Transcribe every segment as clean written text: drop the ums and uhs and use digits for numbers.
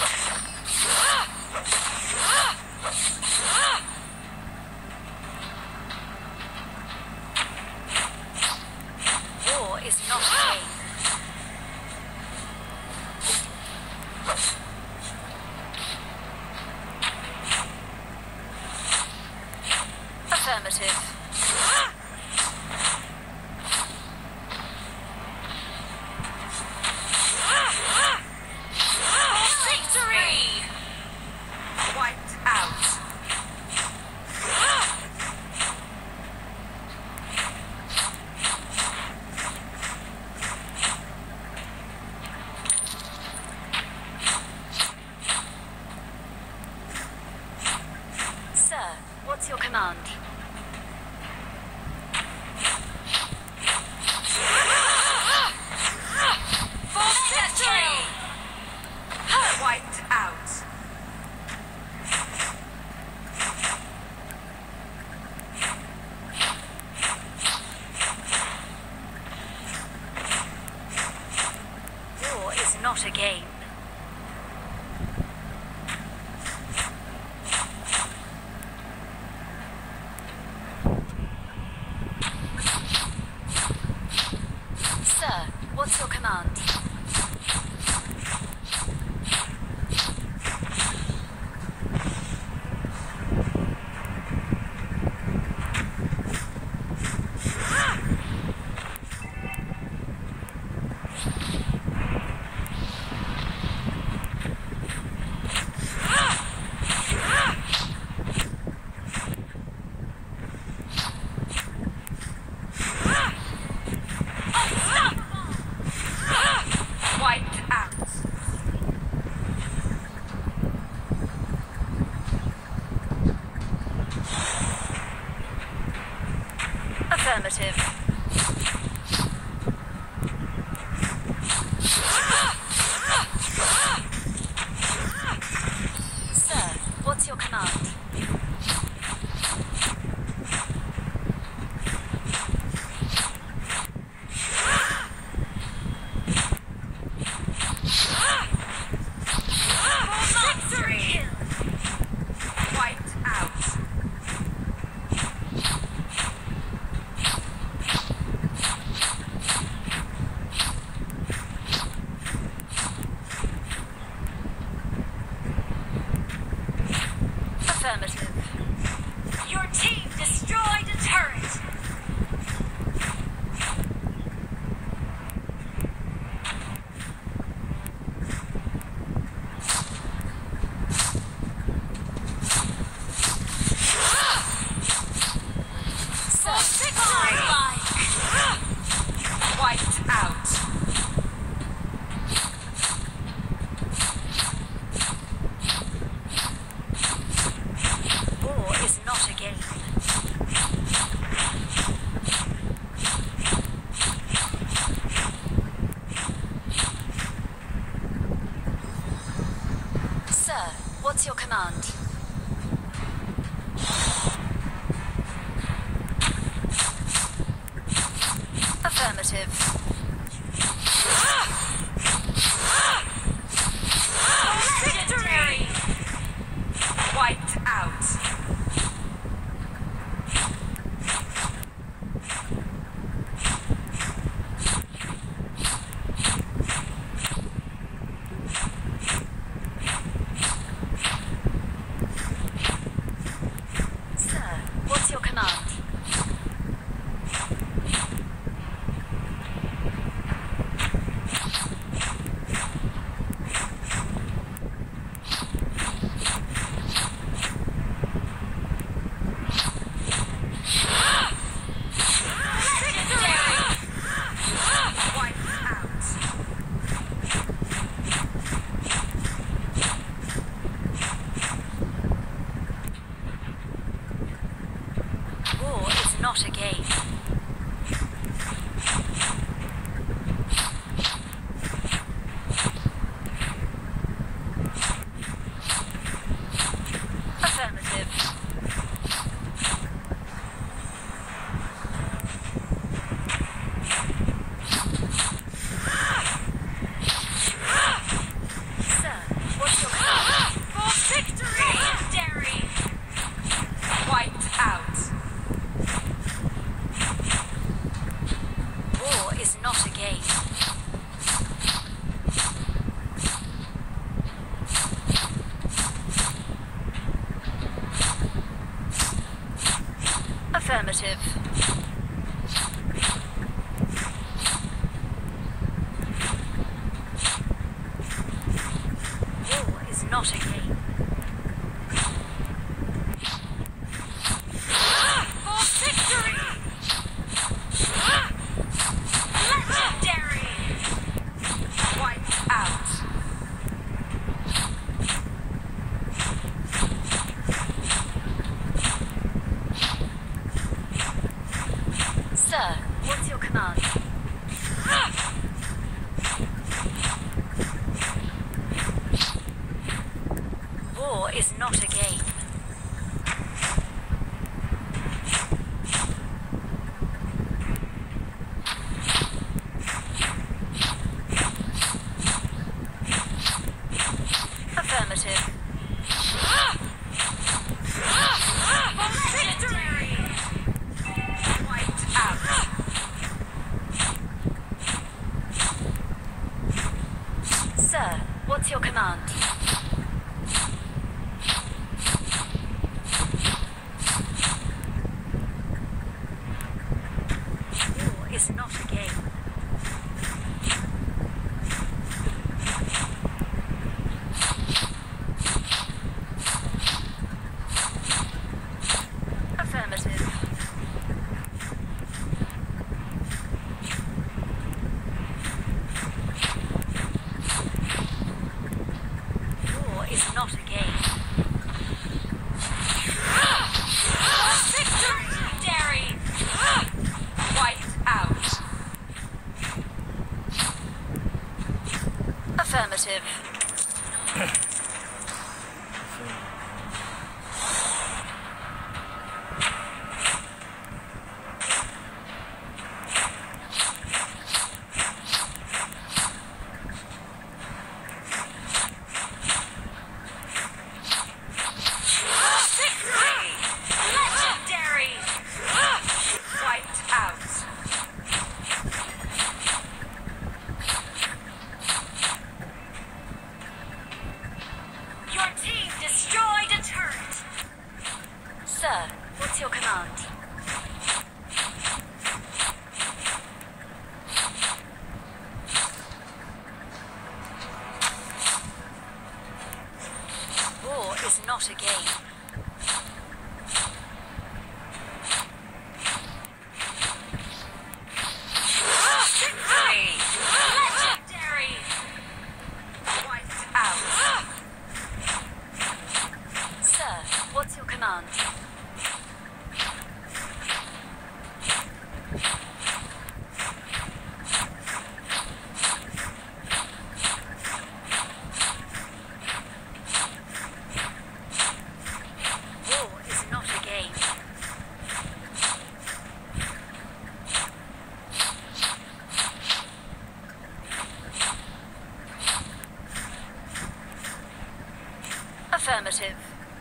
War is not a game. Affirmative. Victory! Wiped out. Sir, what's your command? For victory! Wiped out. War is not a game. Sir, what's your command? Wiped out. Affirmative. Sir, what's your command? Victory! Wiped out. Affirmative. Your team destroyed a turret. Wiped out. War is not a game. Sir, what's your command? Affirmative. Victory! Wiped out. Sir, what's your command? Not a game. Affirmative. Sir, what's your Affirmative. War is not a game. For victory! Legendary! Wiped out. Sir, what's your command? War is not a game. Affirmative. Victory! Wiped out. Sir, what's your command? War is not a game. Affirmative. War is not a game. Legendary! Wiped out. Affirmative. Victory! Legendary! Wiped out. Your team destroyed a turret! Sir, what's your command? War is not a game. Victory! Legendary! Wiped out. Sir, what's your command? War is not a game. Affirmative.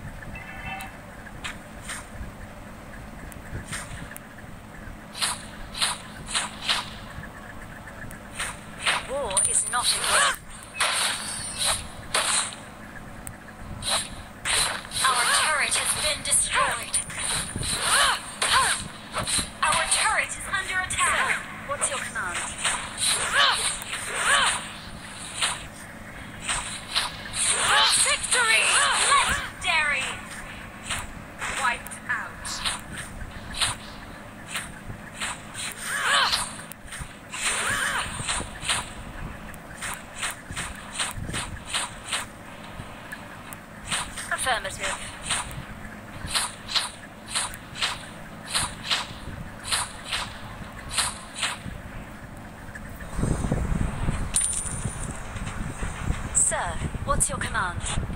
War is not a game. Our turret has been destroyed. Our turret is under attack. What's your command? Victory! Legendary! Wiped out. Affirmative. Sir, what's your command?